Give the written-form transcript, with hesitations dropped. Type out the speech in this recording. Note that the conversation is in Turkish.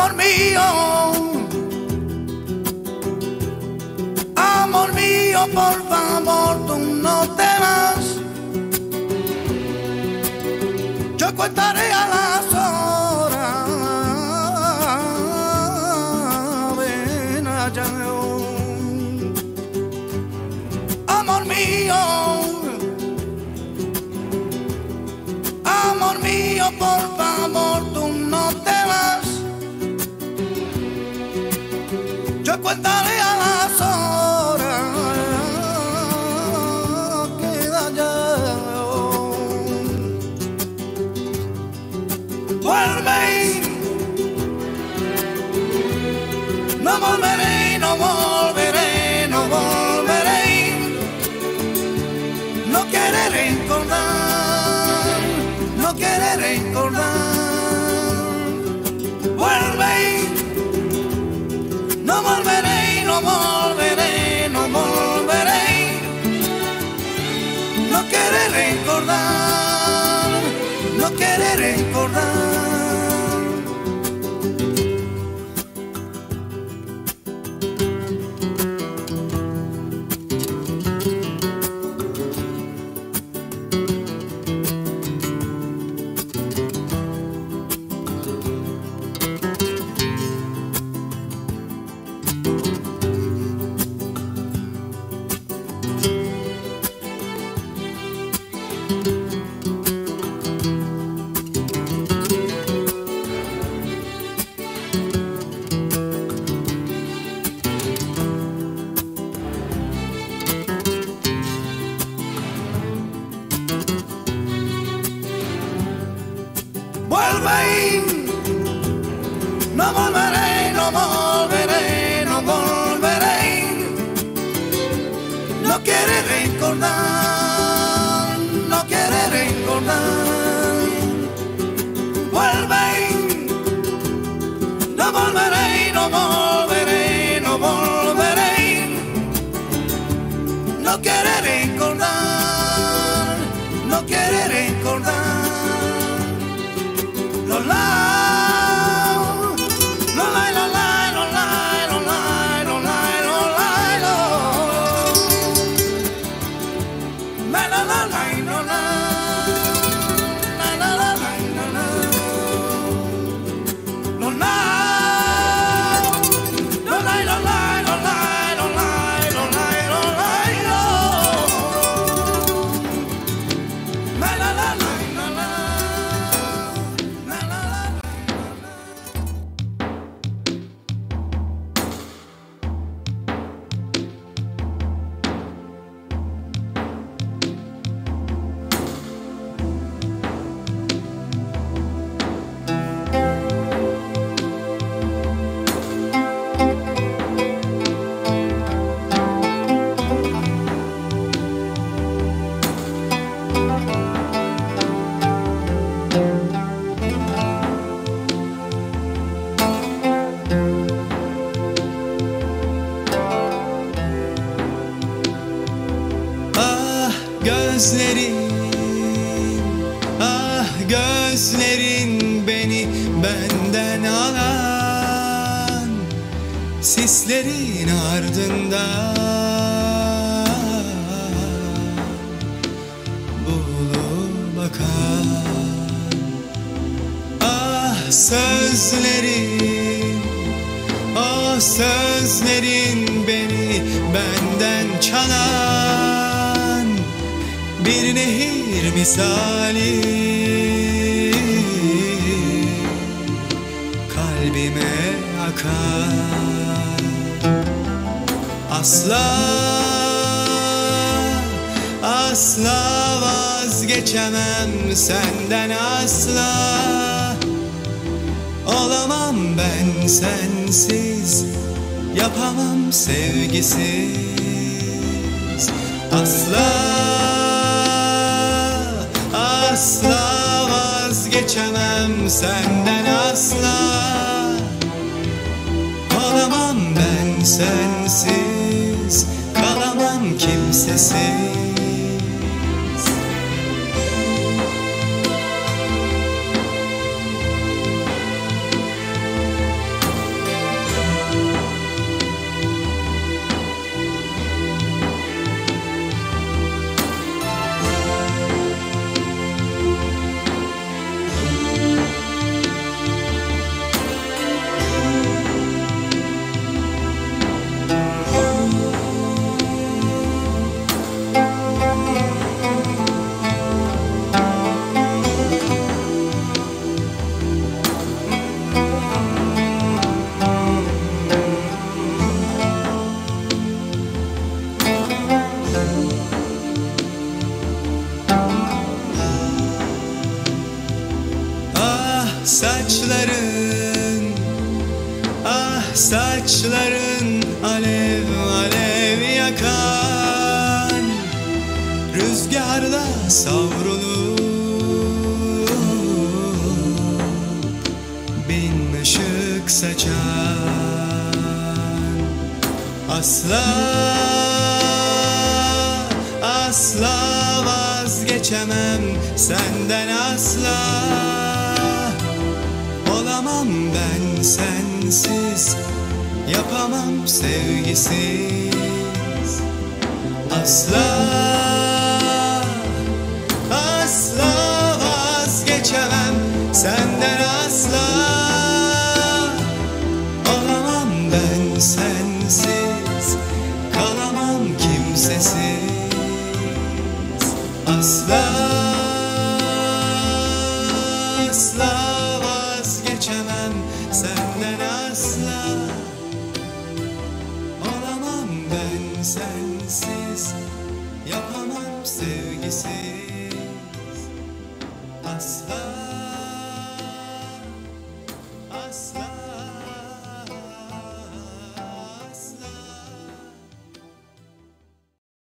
amor mío, por favor, tú no te vas. Yo contaré a las horas, ven allá. Amor mío, por favor, tú no te vas. Yo contaré a las horas, queda ya. Vuelve, no volveré, no volveré, no volveré. No quiere recordar, no quiere recordar. Vuelve, no volveré, no volveré, no volveré. No quiere recordar, no quiere recordar. Vuelve, no volveré, no volveré, no volveré. No quiere recordar, no quiere recordar. Vuelve, no volveré, no volveré, no volveré. No quiere recordar, no quiere recordar. Lo la, lo la, lo la, lo la, lo la, lo la, lo la, lo. La la la la lo la, la la la la lo la. Lo la, lo la, lo la, lo la, lo la, lo la, lo la, lo. La la la la lo la. Gözlerin, ah gözlerin beni benden alan, sislerin ardından bulup akan. Ah sözlerin, o sözlerin beni benden çalan, bir nehir misali kalbime akar. Asla, asla vazgeçemem senden asla. Olamam ben sensiz, yapamam sevgisiz. Asla, asla vazgeçemem senden asla. Olamam ben sensiz, kalamam kimsesiz. saçların alev alev yakan, rüzgarda savrulup bin ışık saçan. Asla, asla vazgeçemem senden, asla olamam ben sensiz, yapamam sevgisiz. Asla, asla vazgeçemem senden, asla olamam ben sensiz, kalamam kimsesiz. Asla, asla vazgeçemem senden, asla olamam ben sensiz, yapamam sevgisiz. Asla.